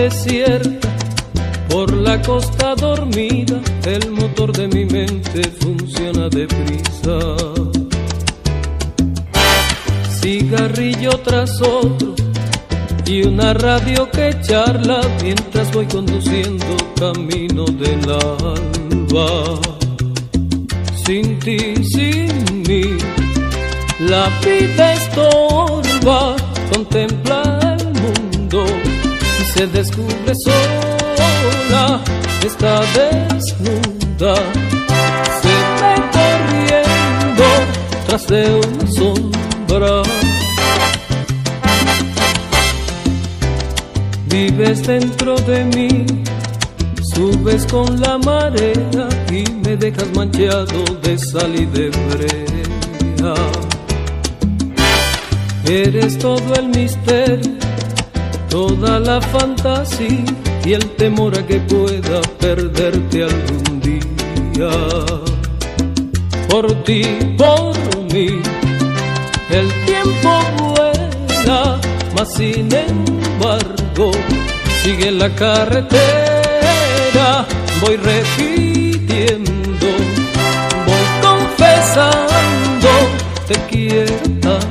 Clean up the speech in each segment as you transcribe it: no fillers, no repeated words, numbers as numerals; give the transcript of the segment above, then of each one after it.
desierta, por la costa dormida, el motor de mi mente funciona deprisa. Cigarrillo tras otro y una radio que charla mientras voy conduciendo camino del alba. Sin ti, sin mí, la vida estorba, contempla el mundo y se descubre sola, está desnuda, se ve corriendo tras de una sombra. Vives dentro de mí, subes con la marea y me dejas manchado de sal y de brea. Eres todo el misterio, toda la fantasía y el temor a que pueda perderte algún día. Por ti, por mí, el tiempo vuela, mas sin embargo sigue la carretera. Voy repitiendo, voy confesando, te quiero tanto.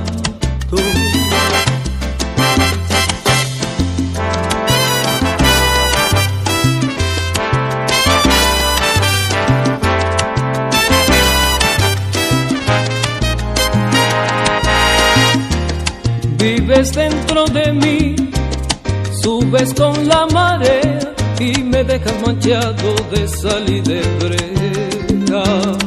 Vives dentro de mí, subes con la marea y me dejas manchado de sal y de brea.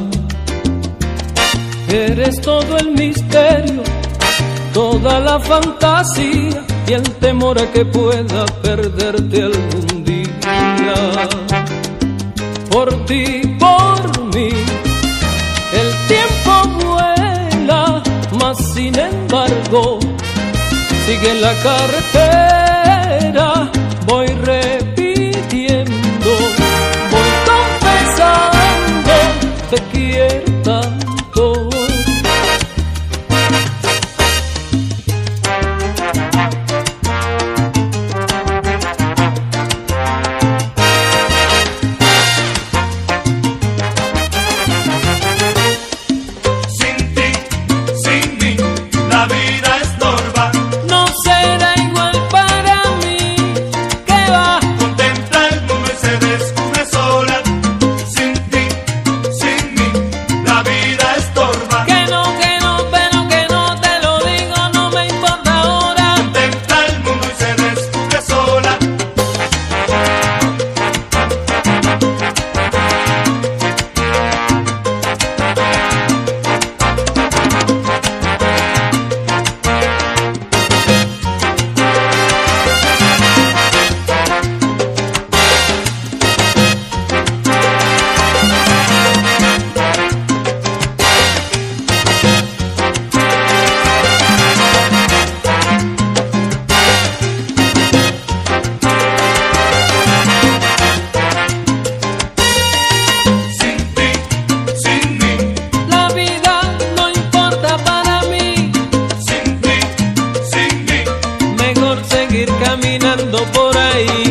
Eres todo el misterio, toda la fantasía y el temor a que pueda perderte algún día. Por ti, por mí, el tiempo vuela, mas sin embargo sigue la carretera. Voy repitiendo, voy confesando, te quiero tanto. Sin ti, sin mí, la vida estorba. No será igual para mí, que va. Contempla el mundo y se descubre sola. Sin ti, sin mí, la vida estorba. Que no, pero que no te lo digo, no me importa ahora. Contempla el mundo y se descubre sola. Sin ti, sin mí, La vida no importa para mí, sin ti, sin mí. mejor seguir caminando por ahí.